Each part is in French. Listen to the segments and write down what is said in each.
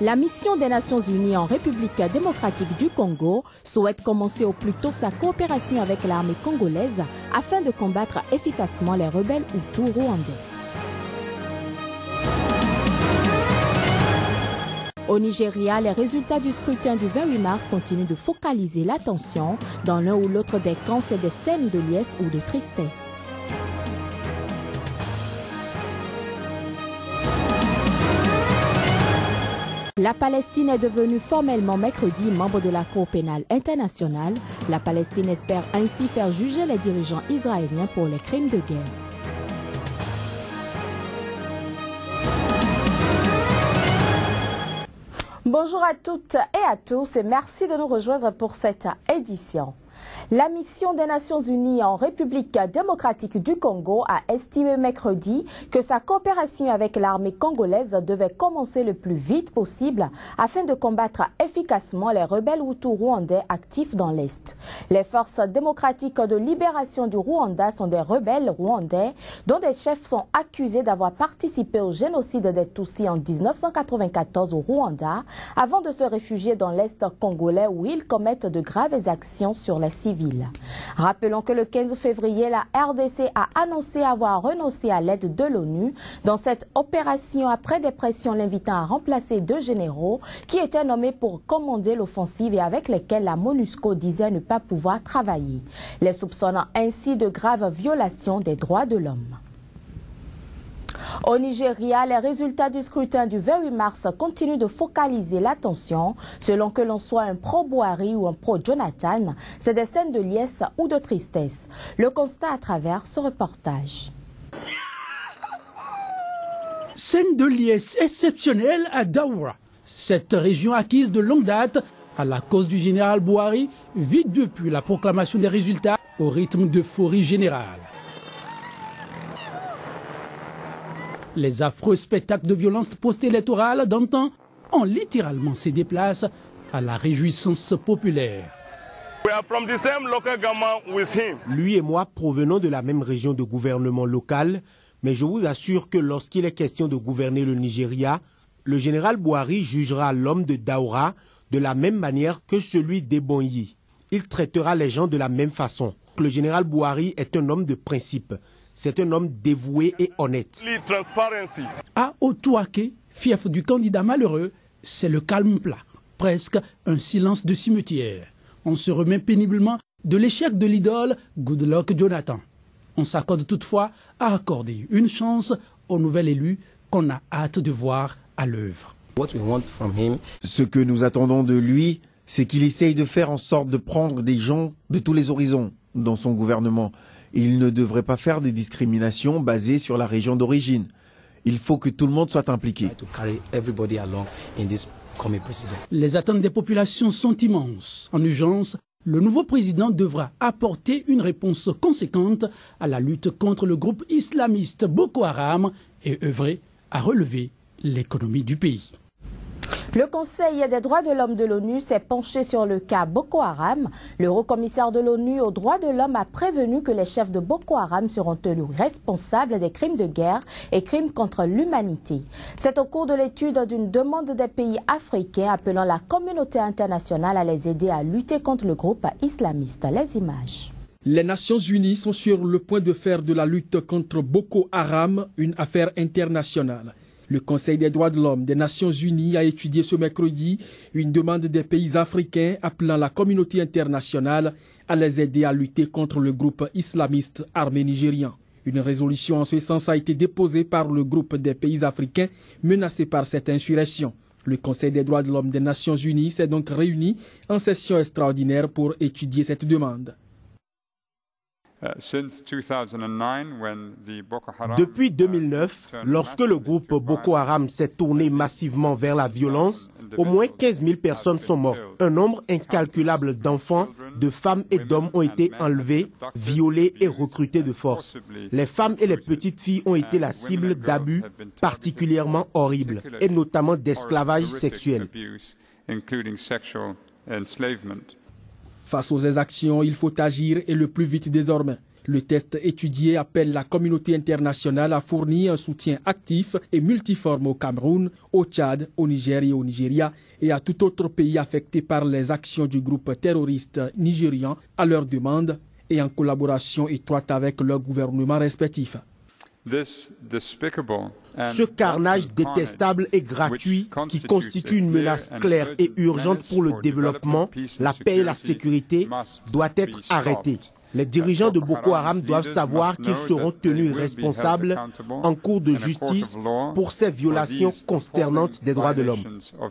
La mission des Nations Unies en République démocratique du Congo souhaite commencer au plus tôt sa coopération avec l'armée congolaise afin de combattre efficacement les rebelles Hutus rwandais. Au Nigeria, les résultats du scrutin du 28 mars continuent de focaliser l'attention. Dans l'un ou l'autre des camps, c'est des scènes de liesse ou de tristesse. La Palestine est devenue formellement mercredi membre de la Cour pénale internationale. La Palestine espère ainsi faire juger les dirigeants israéliens pour les crimes de guerre. Bonjour à toutes et à tous et merci de nous rejoindre pour cette édition. La mission des Nations Unies en République démocratique du Congo a estimé mercredi que sa coopération avec l'armée congolaise devait commencer le plus vite possible afin de combattre efficacement les rebelles Hutus rwandais actifs dans l'Est. Les forces démocratiques de libération du Rwanda sont des rebelles rwandais dont des chefs sont accusés d'avoir participé au génocide des Tutsis en 1994 au Rwanda avant de se réfugier dans l'Est congolais où ils commettent de graves actions sur les civils. Rappelons que le 15 février, la RDC a annoncé avoir renoncé à l'aide de l'ONU dans cette opération après des pressions l'invitant à remplacer deux généraux qui étaient nommés pour commander l'offensive et avec lesquels la MONUSCO disait ne pas pouvoir travailler, les soupçonnant ainsi de graves violations des droits de l'homme. Au Nigeria, les résultats du scrutin du 28 mars continuent de focaliser l'attention. Selon que l'on soit un pro-Buhari ou un pro-Jonathan, c'est des scènes de liesse ou de tristesse. Le constat à travers ce reportage. Scène de liesse exceptionnelle à Daura. Cette région acquise de longue date à la cause du général Buhari vit depuis la proclamation des résultats au rythme d'euphorie générale. Les affreux spectacles de violence post-électorale d'antan ont littéralement cédé place à la réjouissance populaire. Lui et moi provenons de la même région de gouvernement local, mais je vous assure que lorsqu'il est question de gouverner le Nigeria, le général Buhari jugera l'homme de Daura de la même manière que celui d'Ebonyi. Il traitera les gens de la même façon. Le général Buhari est un homme de principe. C'est un homme dévoué et honnête. À Otuake, fief du candidat malheureux, c'est le calme plat, presque un silence de cimetière. On se remet péniblement de l'échec de l'idole Goodluck Jonathan. On s'accorde toutefois à accorder une chance au nouvel élu qu'on a hâte de voir à l'œuvre. Ce que nous attendons de lui, c'est qu'il essaye de faire en sorte de prendre des gens de tous les horizons dans son gouvernement. Il ne devrait pas faire des discriminations basées sur la région d'origine. Il faut que tout le monde soit impliqué. Les attentes des populations sont immenses. En urgence, le nouveau président devra apporter une réponse conséquente à la lutte contre le groupe islamiste Boko Haram et œuvrer à relever l'économie du pays. Le Conseil des droits de l'homme de l'ONU s'est penché sur le cas Boko Haram. Le haut-commissaire de l'ONU aux droits de l'homme a prévenu que les chefs de Boko Haram seront tenus responsables des crimes de guerre et crimes contre l'humanité. C'est au cours de l'étude d'une demande des pays africains appelant la communauté internationale à les aider à lutter contre le groupe islamiste. Les images. Les Nations Unies sont sur le point de faire de la lutte contre Boko Haram une affaire internationale. Le Conseil des droits de l'homme des Nations Unies a étudié ce mercredi une demande des pays africains appelant la communauté internationale à les aider à lutter contre le groupe islamiste armé nigérian. Une résolution en ce sens a été déposée par le groupe des pays africains menacés par cette insurrection. Le Conseil des droits de l'homme des Nations Unies s'est donc réuni en session extraordinaire pour étudier cette demande. Depuis 2009, lorsque le groupe Boko Haram s'est tourné massivement vers la violence, au moins 15 000 personnes sont mortes. Un nombre incalculable d'enfants, de femmes et d'hommes ont été enlevés, violés et recrutés de force. Les femmes et les petites filles ont été la cible d'abus particulièrement horribles, et notamment d'esclavage sexuel. Face aux exactions, il faut agir et le plus vite désormais. Le test étudié appelle la communauté internationale à fournir un soutien actif et multiforme au Cameroun, au Tchad, au Niger et au Nigeria et à tout autre pays affecté par les actions du groupe terroriste nigérian à leur demande et en collaboration étroite avec leurs gouvernements respectifs. Ce carnage détestable et gratuit qui constitue une menace claire et urgente pour le développement, la paix et la sécurité doit être arrêté. Les dirigeants de Boko Haram doivent savoir qu'ils seront tenus responsables en cour de justice pour ces violations consternantes des droits de l'homme.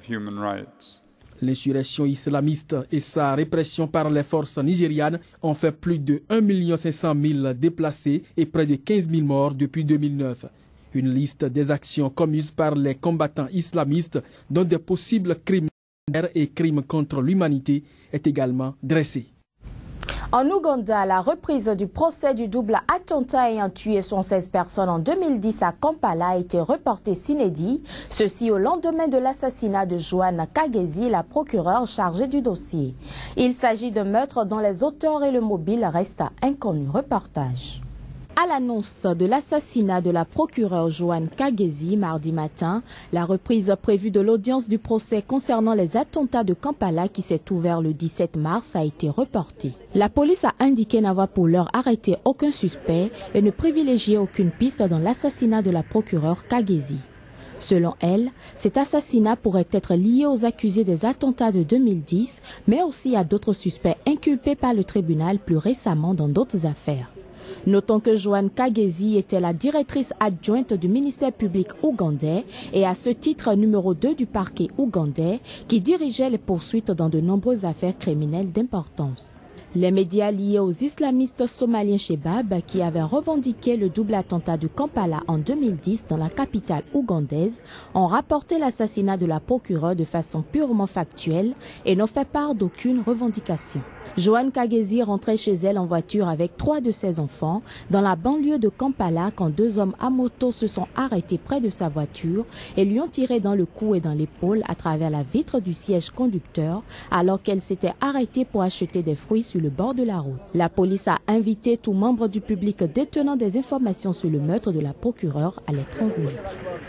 L'insurrection islamiste et sa répression par les forces nigérianes ont fait plus de 1 500 000 déplacés et près de 15 000 morts depuis 2009. Une liste des actions commises par les combattants islamistes, dont des possibles crimes et crimes contre l'humanité, est également dressée. En Ouganda, la reprise du procès du double attentat ayant tué 116 personnes en 2010 à Kampala a été reportée s'inédit, ceci au lendemain de l'assassinat de Joan Kagezi, la procureure chargée du dossier. Il s'agit de meurtres dont les auteurs et le mobile restent inconnus. Reportage. À l'annonce de l'assassinat de la procureure Joan Kagezi mardi matin, la reprise prévue de l'audience du procès concernant les attentats de Kampala qui s'est ouvert le 17 mars a été reportée. La police a indiqué n'avoir pour l'heure arrêté aucun suspect et ne privilégier aucune piste dans l'assassinat de la procureure Kagezi. Selon elle, cet assassinat pourrait être lié aux accusés des attentats de 2010, mais aussi à d'autres suspects inculpés par le tribunal plus récemment dans d'autres affaires. Notons que Joan Kagezi était la directrice adjointe du ministère public ougandais et à ce titre numéro 2 du parquet ougandais qui dirigeait les poursuites dans de nombreuses affaires criminelles d'importance. Les médias liés aux islamistes somaliens Shebab qui avaient revendiqué le double attentat de Kampala en 2010 dans la capitale ougandaise ont rapporté l'assassinat de la procureure de façon purement factuelle et n'ont fait part d'aucune revendication. Joan Kagezi rentrait chez elle en voiture avec 3 de ses enfants dans la banlieue de Kampala quand 2 hommes à moto se sont arrêtés près de sa voiture et lui ont tiré dans le cou et dans l'épaule à travers la vitre du siège conducteur alors qu'elle s'était arrêtée pour acheter des fruits sur le bord de la route. La police a invité tout membre du public détenant des informations sur le meurtre de la procureure à les transmettre.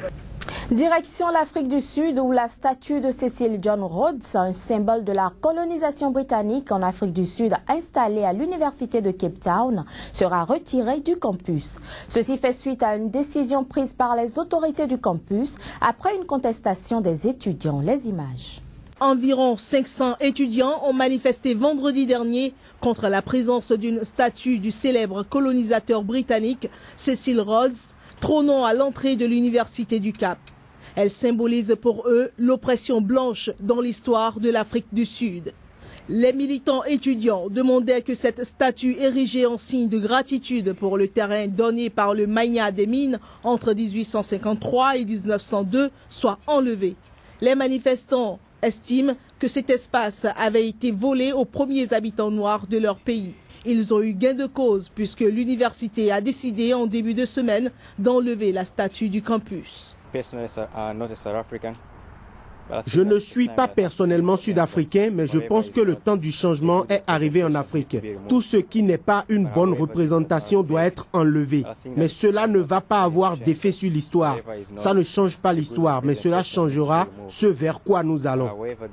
Direction l'Afrique du Sud où la statue de Cecil John Rhodes, un symbole de la colonisation britannique en Afrique du Sud installée à l'université de Cape Town, sera retirée du campus. Ceci fait suite à une décision prise par les autorités du campus après une contestation des étudiants. Les images. Environ 500 étudiants ont manifesté vendredi dernier contre la présence d'une statue du célèbre colonisateur britannique Cecil Rhodes, trônant à l'entrée de l'université du Cap. Elle symbolise pour eux l'oppression blanche dans l'histoire de l'Afrique du Sud. Les militants étudiants demandaient que cette statue érigée en signe de gratitude pour le terrain donné par le magnat des mines entre 1853 et 1902 soit enlevée. Les manifestants estiment que cet espace avait été volé aux premiers habitants noirs de leur pays. Ils ont eu gain de cause puisque l'université a décidé en début de semaine d'enlever la statue du campus. Je ne suis pas personnellement sud-africain, mais je pense que le temps du changement est arrivé en Afrique. Tout ce qui n'est pas une bonne représentation doit être enlevé. Mais cela ne va pas avoir d'effet sur l'histoire. Ça ne change pas l'histoire, mais cela changera ce vers quoi nous allons.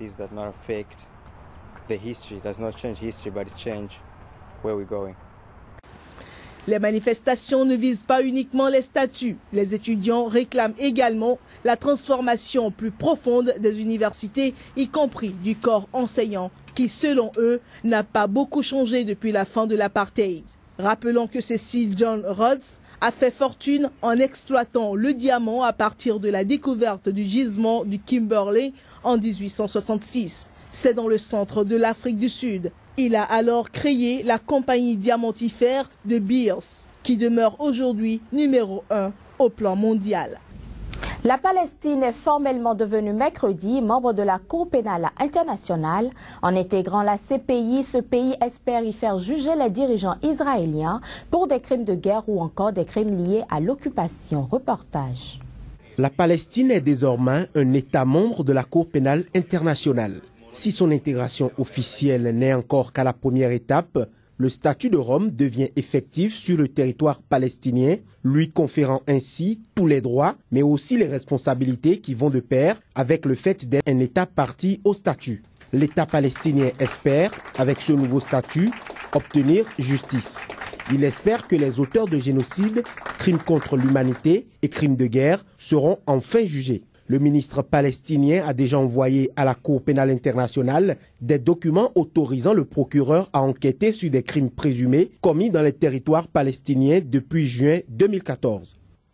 Les manifestations ne visent pas uniquement les statuts. Les étudiants réclament également la transformation plus profonde des universités, y compris du corps enseignant, qui, selon eux, n'a pas beaucoup changé depuis la fin de l'apartheid. Rappelons que Cecil John Rhodes a fait fortune en exploitant le diamant à partir de la découverte du gisement du Kimberley en 1866. C'est dans le centre de l'Afrique du Sud. Il a alors créé la compagnie diamantifère de Beers, qui demeure aujourd'hui numéro 1 au plan mondial. La Palestine est formellement devenue mercredi membre de la Cour pénale internationale. En intégrant la CPI, ce pays espère y faire juger les dirigeants israéliens pour des crimes de guerre ou encore des crimes liés à l'occupation. Reportage. La Palestine est désormais un État membre de la Cour pénale internationale. Si son intégration officielle n'est encore qu'à la première étape, Le statut de Rome devient effectif sur le territoire palestinien, lui conférant ainsi tous les droits, mais aussi les responsabilités qui vont de pair avec le fait d'être un État parti au statut. L'État palestinien espère, avec ce nouveau statut, obtenir justice. Il espère que les auteurs de génocide, crimes contre l'humanité et crimes de guerre seront enfin jugés. Le ministre palestinien a déjà envoyé à la Cour pénale internationale des documents autorisant le procureur à enquêter sur des crimes présumés commis dans les territoires palestiniens depuis juin 2014.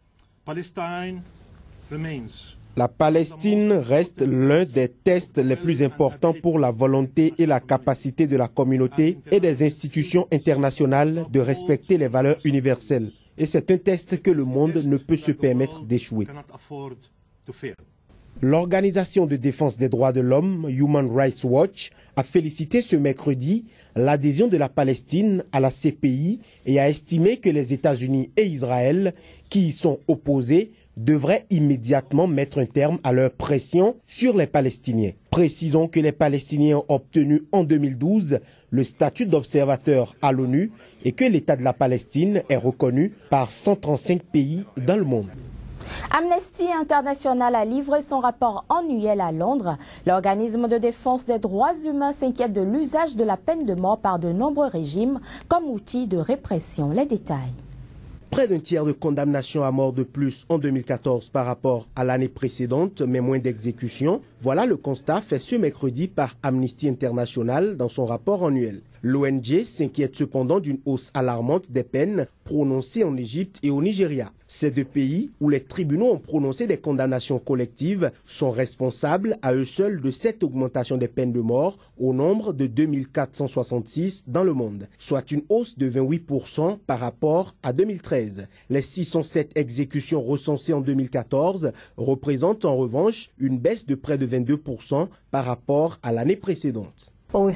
La Palestine reste l'un des tests les plus importants pour la volonté et la capacité de la communauté et des institutions internationales de respecter les valeurs universelles. Et c'est un test que le monde ne peut se permettre d'échouer. L'Organisation de défense des droits de l'homme, Human Rights Watch, a félicité ce mercredi l'adhésion de la Palestine à la CPI et a estimé que les États-Unis et Israël, qui y sont opposés, devraient immédiatement mettre un terme à leur pression sur les Palestiniens. Précisons que les Palestiniens ont obtenu en 2012 le statut d'observateur à l'ONU et que l'État de la Palestine est reconnu par 135 pays dans le monde. Amnesty International a livré son rapport annuel à Londres. L'organisme de défense des droits humains s'inquiète de l'usage de la peine de mort par de nombreux régimes comme outil de répression. Les détails. Près d'un tiers de condamnations à mort de plus en 2014 par rapport à l'année précédente, mais moins d'exécutions. Voilà le constat fait ce mercredi par Amnesty International dans son rapport annuel. L'ONG s'inquiète cependant d'une hausse alarmante des peines prononcées en Égypte et au Nigeria. Ces deux pays, où les tribunaux ont prononcé des condamnations collectives, sont responsables à eux seuls de cette augmentation des peines de mort au nombre de 2466 dans le monde, soit une hausse de 28% par rapport à 2013. Les 607 exécutions recensées en 2014 représentent en revanche une baisse de près de 22% par rapport à l'année précédente.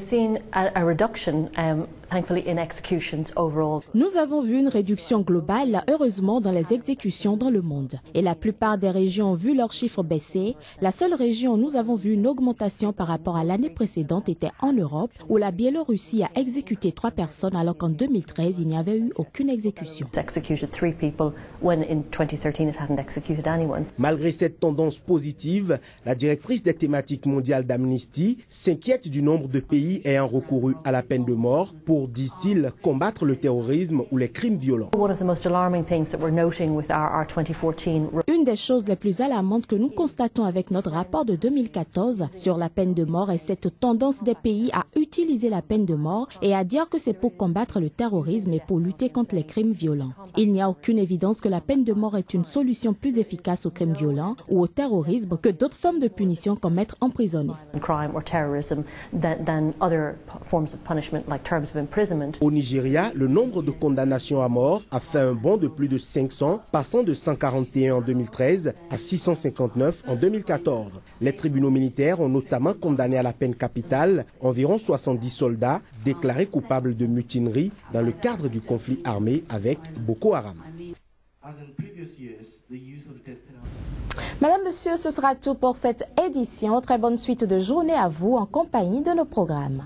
Nous avons vu une réduction globale, heureusement, dans les exécutions dans le monde. Et la plupart des régions ont vu leurs chiffres baisser. La seule région où nous avons vu une augmentation par rapport à l'année précédente était en Europe, où la Biélorussie a exécuté 3 personnes alors qu'en 2013, il n'y avait eu aucune exécution. Malgré cette tendance positive, la directrice des thématiques mondiales d'Amnesty s'inquiète du nombre de pays ayant recouru à la peine de mort pour, disent-ils, combattre le terrorisme ou les crimes violents. Une des choses les plus alarmantes que nous constatons avec notre rapport de 2014 sur la peine de mort est cette tendance des pays à utiliser la peine de mort et à dire que c'est pour combattre le terrorisme et pour lutter contre les crimes violents. Il n'y a aucune évidence que la peine de mort est une solution plus efficace aux crimes violents ou au terrorisme que d'autres formes de punition comme être emprisonné. Au Nigeria, le nombre de condamnations à mort a fait un bond de plus de 500, passant de 141 en 2013 à 659 en 2014. Les tribunaux militaires ont notamment condamné à la peine capitale environ 70 soldats déclarés coupables de mutinerie dans le cadre du conflit armé avec Boko Haram. Madame, Monsieur, ce sera tout pour cette édition. Très bonne suite de journée à vous en compagnie de nos programmes.